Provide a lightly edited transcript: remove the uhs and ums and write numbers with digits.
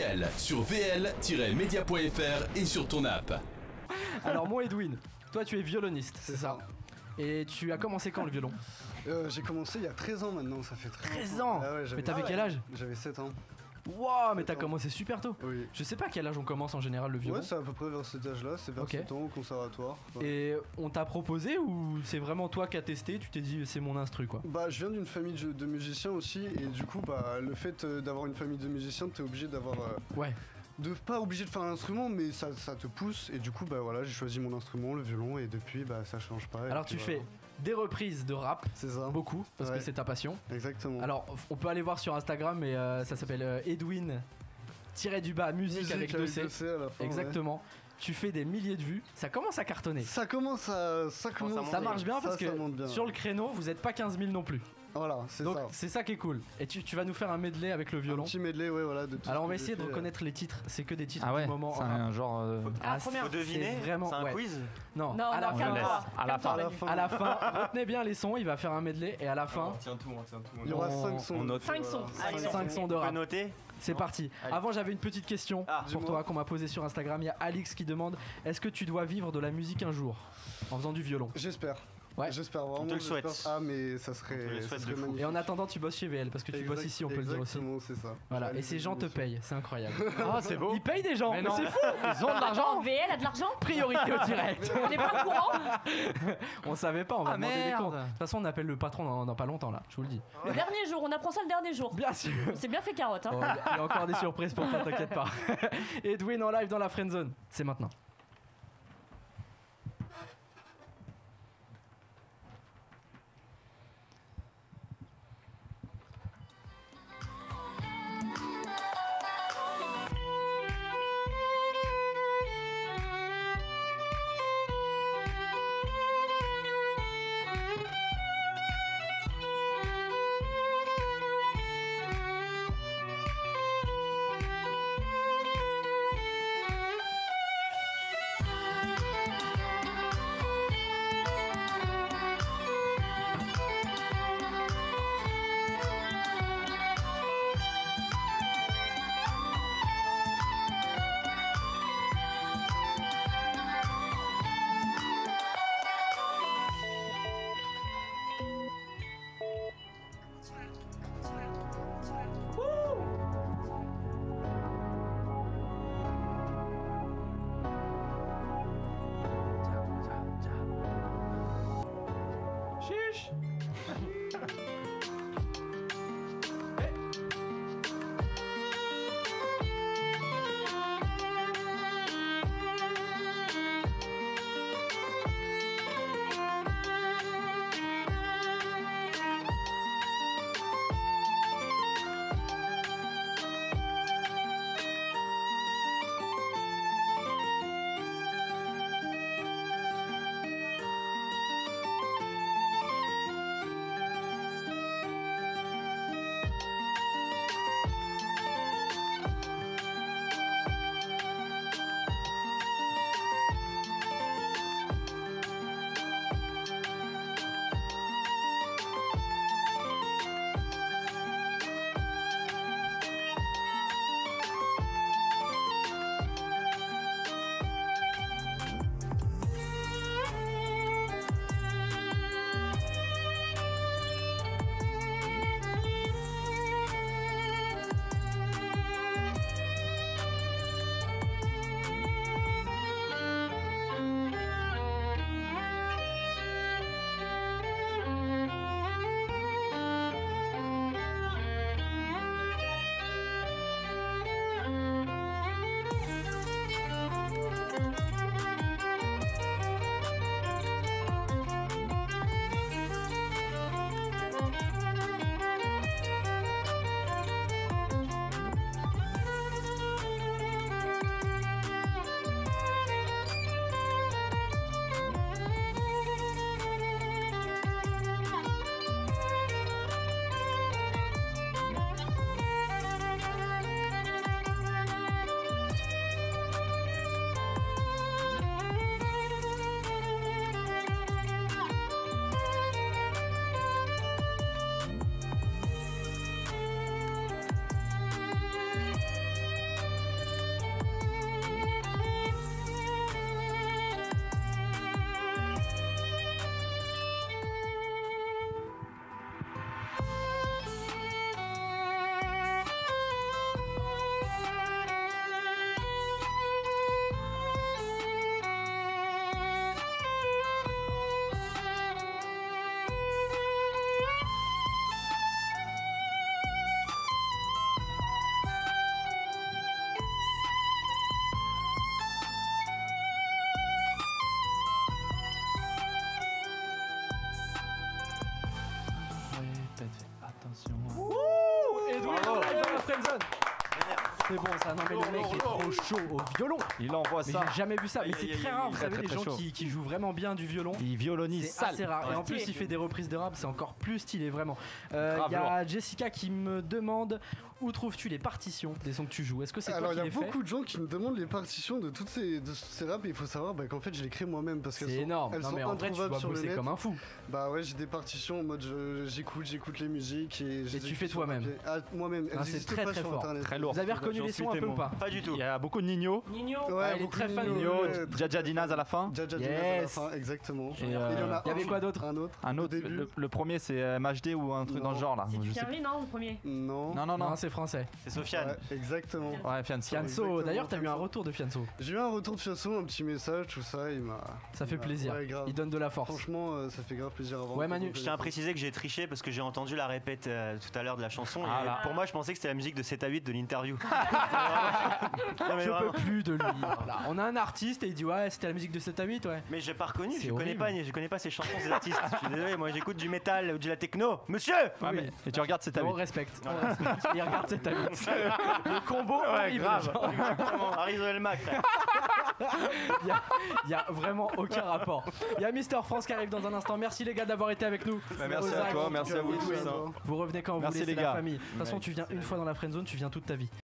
VL sur vl-media.fr et sur ton app. Alors moi Edwin, toi tu es violoniste, c'est ça. Et tu as commencé quand le violon? J'ai commencé il y a 13 ans maintenant, ça fait 13 ans. Ah ouais, Mais t'avais quel âge? J'avais 7 ans. Wow, mais t'as commencé super tôt. Oui. Je sais pas à quel âge on commence en général le violon. Ouais, c'est à peu près vers cet âge-là, c'est vers 7 ans au conservatoire. Ouais. Et on t'a proposé ou c'est vraiment toi qui as testé, tu t'es dit c'est mon instru quoi? Bah je viens d'une famille de musiciens aussi et du coup bah le fait d'avoir une famille de musiciens t'es obligé d'avoir... Ouais. Pas obligé de faire un instrument mais ça te pousse et du coup bah voilà j'ai choisi mon instrument, le violon et depuis bah ça change pas. Alors tu fais des reprises de rap, c'est ça. Beaucoup parce que c'est ta passion. Exactement. Alors on peut aller voir sur Instagram mais ça s'appelle Edwin musique avec 2C. Exactement. Ouais. Tu fais des milliers de vues, ça commence à cartonner. Ça marche bien parce que sur le créneau vous êtes pas 15 000 non plus. Voilà, c'est ça. Donc c'est ça qui est cool. Et tu vas nous faire un medley avec le violon. Un petit medley, ouais, voilà. Alors on va essayer de reconnaître les titres. C'est que des titres du moment. C'est un genre. Faut deviner. Vraiment. C'est un quiz. Non. À la fin. Retenez bien les sons. Il va faire un medley et à la fin. Tiens tout. Il y aura 5 sons. 5 sons. 5 sons de rap. Noter. C'est parti. Allez. Avant j'avais une petite question pour toi qu'on m'a posée sur Instagram. Il y a Alix qui demande est-ce que tu dois vivre de la musique un jour en faisant du violon? J'espère. Ouais. J'espère vraiment. On te le souhaite. Ah mais ça serait magnifique. Et en attendant tu bosses chez VL parce que tu bosses ici, on peut le dire aussi. Exactement, c'est ça. Voilà. Et ces gens te payent, c'est incroyable. Ah c'est beau. Ils payent des gens. Mais non. C'est fou. Ils ont de l'argent. VL a de l'argent? Priorité au direct. On n'est pas au courant. On savait pas, on va demander des merde. comptes. De toute façon on appelle le patron dans pas longtemps là, je vous le dis. Le dernier jour, on apprend ça le dernier jour. Bien sûr. C'est bien fait carotte. Hein. Oh, il y a encore des surprises pour toi, t'inquiète pas. Edwin en live dans la friendzone, c'est maintenant. friendzone. C'est bon ça, non mais le mec est trop chaud au violon. Il envoie Mais ça. j'ai jamais vu ça, mais c'est très rare, vous savez, très, les très gens chaud. qui jouent vraiment bien du violon. Il violonise C'est sale. assez rare. Et en plus, il fait des reprises de rap, c'est encore plus stylé, vraiment. Il y a Jessica qui me demande où trouves-tu les partitions des sons que tu joues. Est-ce que c'est toi Alors, qui il y les a fais? beaucoup de gens qui me demandent les partitions de toutes ces raps et il faut savoir qu'en fait, je les crée moi-même parce qu'elles C'est sont, énorme. elles Non sont mais en vrai, tu introuvables dois sur le bosser net. comme un fou. Bah ouais, j'ai des partitions en mode j'écoute les musiques et je les tu écoute fais sur toi-même. papier. Ah, moi-même. Ah, Elles c'est existent très, pas très sur fort. internet. Très lourd. Vous avez reconnu les sons un peu ou pas? Pas du tout. Il y a beaucoup de Nino. Nino. Ouais, il est beaucoup très de fan de Nino, Nino, ouais, Jaja Dinaz à la fin. Jaja Dinaz à la fin, exactement. Et, il y en a il y avait quoi d'autre? Un autre. Un autre, Au début. le premier c'est MHD ou un truc Non. dans le genre là. C'est Je du sais Fermi, non, le premier? Non. Non, non, non. Non, c'est français. C'est Sofiane. Ouais, exactement. Ouais, Fianso. Fianso, exactement, d'ailleurs, t'as eu un Fianso. retour de Fianso. J'ai eu un retour de Fianso, un petit message, tout ça, il m'a. Ça fait plaisir. Ouais, grave. Il donne de la force. Franchement, ça fait grave plaisir à voir. Ouais, Manu. Je tiens à préciser que j'ai triché parce que j'ai entendu la répète tout à l'heure de la chanson. Ah et là. pour moi, je pensais que c'était la musique de 7 à 8 de l'interview. Non, mais Je vraiment. peux plus de lui. Voilà. On a un artiste et il dit ouais, c'était la musique de 7 à 8, ouais. Mais j'ai pas reconnu, C'est je horrible. connais pas ces chansons des artistes. Je suis désolé, moi j'écoute du métal ou de la techno. Monsieur Ouais, mais- et tu regardes, c'est ta vie. On respecte. On respecte. Il regarde cette amie. Le combo, Ouais, horrible. grave. Genre, Exactement, Arizo Elmac. Il y a vraiment aucun rapport. Il y a Mister France qui arrive dans un instant. Merci les gars d'avoir été avec nous. Merci Aux à Actes. toi, merci à vous Edwin. tous. Vous revenez quand vous Merci voulez, les c'est la gars. famille. De toute façon, tu viens une fois dans la friendzone, tu viens toute ta vie.